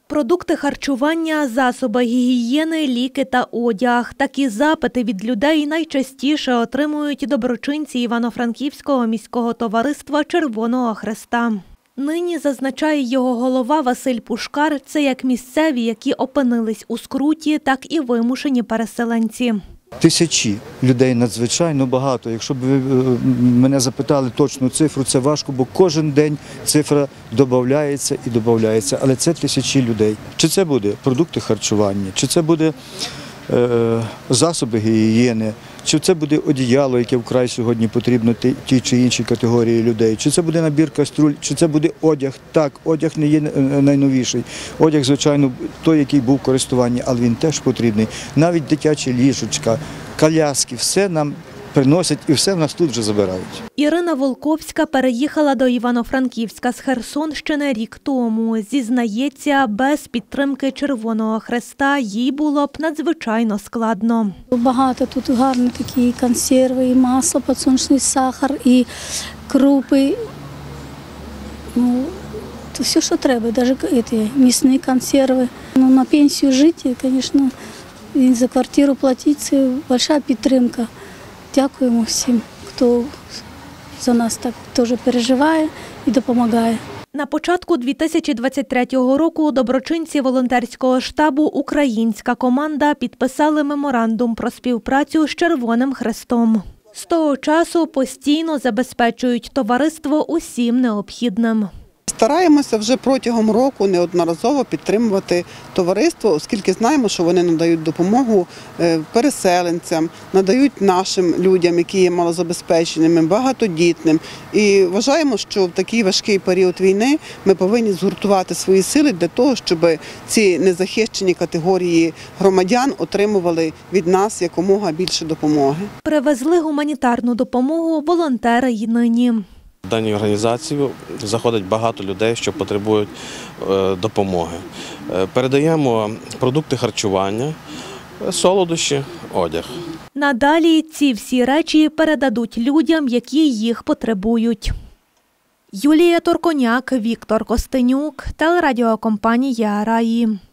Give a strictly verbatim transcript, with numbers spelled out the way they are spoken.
Продукти харчування, засоби гігієни, ліки та одяг. Такі запити від людей найчастіше отримують доброчинці Івано-Франківського міського товариства Червоного Хреста. Нині, зазначає його голова Василь Пушкар, це як місцеві, які опинились у скруті, так і вимушені переселенці. Тисячі людей надзвичайно багато. Якщо б ви мене запитали точну цифру, це важко, бо кожен день цифра додається і додається. Але це тисячі людей. Чи це буде продукти харчування, чи це буде е, засоби гігієни, чи це буде одіяло, яке вкрай сьогодні потрібно тій чи іншій категорії людей, чи це буде набір каструль, чи це буде одяг. Так, одяг не є найновіший. Одяг, звичайно, той, який був в користуванні, але він теж потрібний. Навіть дитячі ліжечка, коляски, все нам приносять і все в нас тут вже забирають. Ірина Волковська переїхала до Івано-Франківська з Херсонщини рік тому. Зізнається, без підтримки Червоного Хреста їй було б надзвичайно складно. Багато тут гарні такі консерви, і масло, підсолнечний сахар, і крупи. Ну, то все, що треба, навіть м'ясні консерви. Ну, на пенсію жити, звісно, і за квартиру платити – це велика підтримка. Дякуємо всім, хто за нас так теж переживає і допомагає. На початку дві тисячі двадцять третього року доброчинці волонтерського штабу «Українська команда» підписали меморандум про співпрацю з Червоним Хрестом. З того часу постійно забезпечують товариство усім необхідним. Стараємося вже протягом року неодноразово підтримувати товариство, оскільки знаємо, що вони надають допомогу переселенцям, надають нашим людям, які є малозабезпеченими, багатодітним. І вважаємо, що в такий важкий період війни ми повинні згуртувати свої сили для того, щоб ці незахищені категорії громадян отримували від нас якомога більше допомоги. Привезли гуманітарну допомогу волонтери й нині. В даній організації заходить багато людей, що потребують допомоги. Передаємо продукти харчування, солодощі, одяг. Надалі ці всі речі передадуть людям, які їх потребують. Юлія Торконяк, Віктор Костенюк, телерадіокомпанія «Раї».